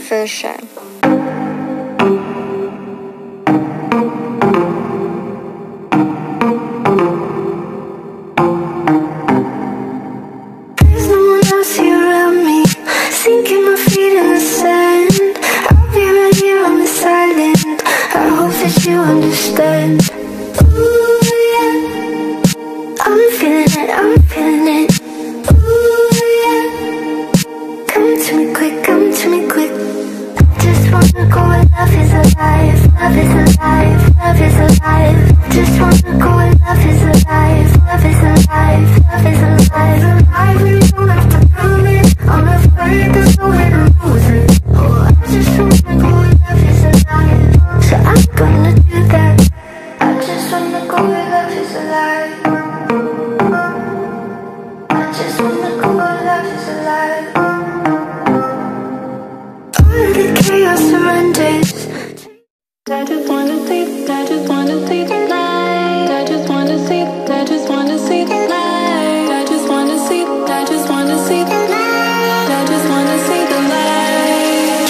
version. There's no one else here around me, sinking my feet in the sand. I'll be right here on this island, I hope that you understand. Ooh, yeah, I'm feeling it, I'm feeling it. Ooh, yeah, come to me quick, come to me quick. Just wanna go where love is alive, love is alive, love is alive. Just wanna go where love is alive, love is alive, love is alive. Alive, we don't have to prove it, I'm afraid there's no way to lose it. Oh, I just wanna go where love is alive, so I'm gonna do that. I just wanna go where love is alive. I just wanna go where love is alive. All of the chaos surrenders. I just wanna see, I just wanna see the light. I just wanna see, I just wanna see the light. I just wanna see, I just wanna see the light. I just wanna see the light.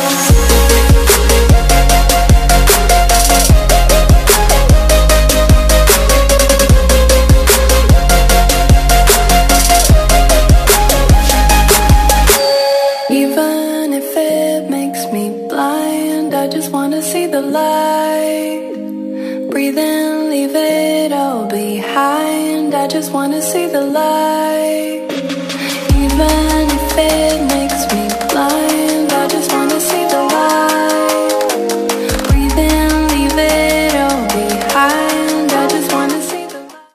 Even if it makes me blind, I just wanna see the light. Breathe in, leave it all behind. I just wanna see the light. Even if it makes